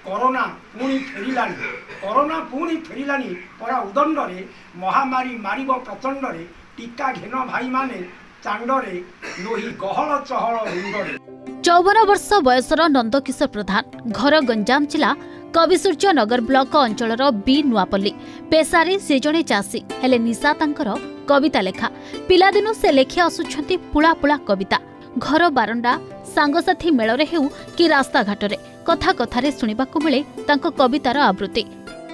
Corona पुणी फेरिलानी corona पुणी फेरिलानी परा उदंडरे महामारी मारिब प्रचंडरे टीका घेन भाई माने चांडरे लोही गहल चहल रुंडरे। 54 वर्ष बयसर नंदकिशोर प्रधान घर गंजाम जिला कविसूर्य नगर ब्लॉक अंचलर बी नुआपल्ली पेशारे से जड़े चाषी हेले निशा तांकर कविता लेखा पिलादिनु से लेखि आसुछंती पुला पुला कविता घर बारंडा सांगसाथी मेलरे हेउ कि रास्ता घाटरे कथा कथारे सुनिबाकु मिले तांको कवितार आवृत्ति।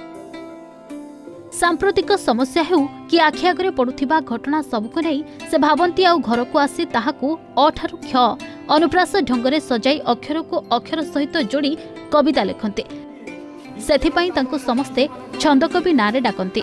सांप्रतिक समस्या हेउ कि आखि आगरे पडुथिबा घटना सबको नै से भाबंती आ घर को आसी ताहाकू अठारु क्ष अनुप्रास ढंगरे सजाई अक्षर को अक्षर सहित जोड़ी कविता लेखन्ते सेथिपाई तांको समस्ते छंदकवि नारे डाकन्ते।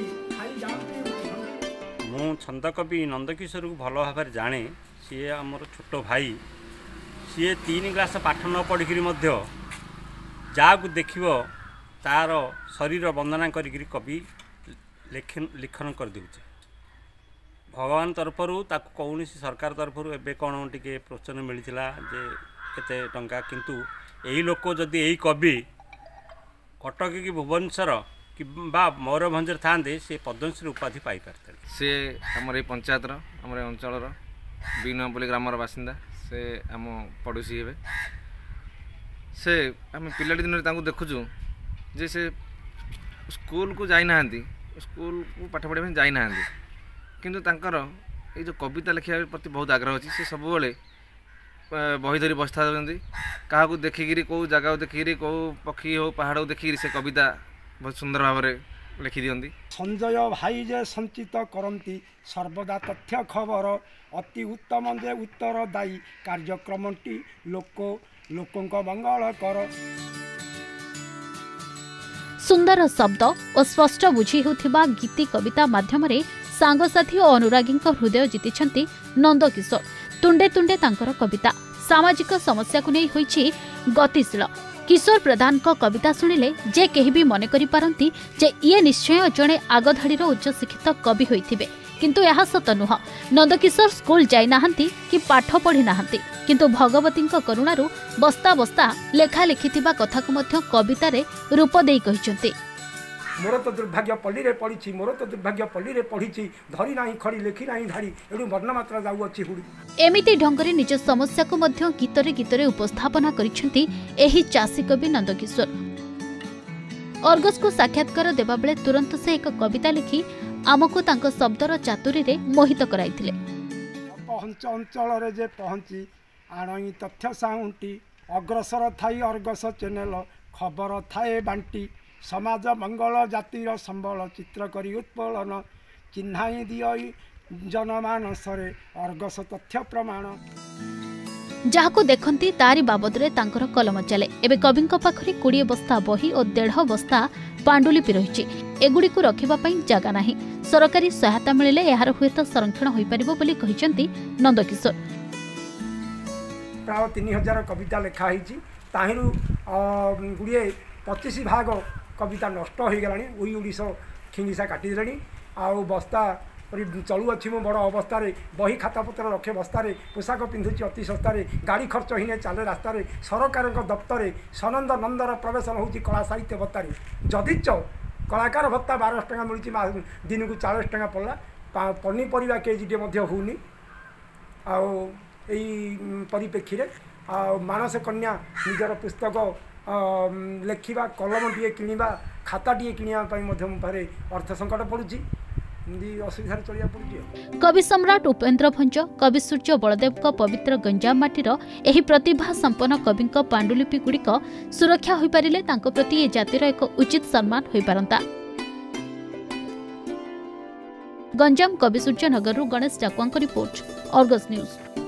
मु छंदकवि नंदकिशोर को भल भाव जाने सी आमर छोट भाई सी 3 क्लास पाठ न पढ़ी जाकू देख तार शरीर वंदना करी कवि लिखन कर देउचे भगवान तरफरु ताकू कौन सरकार तरफरु एबे कौन टिके प्रोत्साहन मिलथिला जे केते टंका किंतु एही लोक जदि एही कवि कटक कि भुवनेश्वर कि मयूरभंज थांते से पद्मश्री उपाधि पाई पारते। से आमर ए पंचायतर आमर अंचल बीनुआपल्ली ग्रामर बासिंदा से आम पड़ोशी हे से आम पिला दिन देखुचु जे से स्कूल को जाई नांती स्कूल को पाठ पढ़ा जाई नांती किंतु तांकर ये जो कविता लिखा प्रति बहुत आग्रह अच्छी से सब बेले बही धरी बस्ता क्या देखिकी कौ जगह देखिकी कौ पक्षी हो पहाड़ देखिकी से कविता बहुत सुंदर भाव में लिखि दियंती। संजय भाई जे संचित करती सर्वदा तथ्य खबर अति उत्तम जे उत्तरदायी कार्यक्रमटी लोकों मंगल कर। सुंदर शब्द और स्पष्ट बुझी होथिबा गीति कविता माध्यम रे सांगसाथी और अनुरागी हृदय जीति नंदकिशोर। तुंडे तुंडे तांकर कविता सामाजिक समस्या को नहीं होईछि गतिशील। किशोर प्रधान को कविता शुणिले जे केही भी मन करि पारंती जे ये निश्चय जड़े आगधाड़ीर उच्च शिक्षित कवि होइथिबे किंतु यह सत नुह। नंदकिशोर स्कूल जाई नाहंती कि पाठ पढ़ी नाहंती किंतु भगवती करुणारू बस्ता बस्ता लेखा लिखिथिबा कथा को मध्य कविता रे रूप देई कहिसंती। मोर तो दुर्भाग्य पल्ली रे पड़ी मोर तो दुर्भाग्य पल्ली रे पड़ी धरी नाही खड़ी लेखी नाही धाड़ी एडू वर्णमात्रा जाऊ अछि हुडी। एमिति ढंगरे निज समस्या को मध्य गीतरे गीतरे उपस्थापना करिसंती एही चासी कवि नंदकिशोर। अर्गस को साक्षात्कार देबा बेले तुरंत से एक कविता लिखी आमको तांको शब्दर चातुरी रे मोहित कराइथिले। पहंच अंचल रे जे पहुंची आणई तथ्य साउंटी अग्रसर थाई अर्गस चैनल खबर थाए बांटी समाज मंगल जातिर संबल चित्र करी उत्पलन चिन्हाई दियई जनमानसरे अर्गस तथ्य प्रमाण। जहाको देखंती तारी बाबद रे तांकर कलम चले। एबे कविंक पाखरी 20 बस्ता बही और 1.5 बस्ता पांडुलिपि रहिछि। एगुडी को रखिबा पई जागा नाही। सरकारी सहायता मिलिले एहार हुएत संरक्षण होई परिबो बोली कहिसंती नंदकिशोर। प्राय 3000 कविता लेखा होईछि ताहिरु गुडिये 25 भाग कविता नष्ट हो गलानी उई उड़ीस खिंगिसा काटी देलानी आउ बस्ता चलू अच्छी मो बड़ अवस्था बही खाता पत्र रखे बस्तार पोशाक पिंधुची अति सस्तार गाड़ी खर्च ही चले रास्तार सरकार दफ्तर सनंद नंदर प्रवेशन होची कला साहित्य भत्तार जदिच कलाकार भत्ता 12 टଙ୍କା मिलूँ दिन को 40 टଙ୍କା पड़ा पनीपरिया केजी होनी परिप्रेक्षी मानस कन्या निजर पुस्तक लेखिबा कलम टीए किनिबा खाता टीए किनिया पारे अर्थ संकट पड़ुची असुविधा चलिया पड़ुची। कवि सम्राट उपेन्द्र भंज कवि सूर्य बलदेव को पवित्र गंजाम माटीर एही प्रतिभा संपन्न कवि पांडुलिपि गुड़िक सुरक्षा होई पारिले तांको प्रति ए जातिर एक उचित सम्मान होई पारंता। Ganjam Kabisuryanagar Ganesh Dakua report Argus news.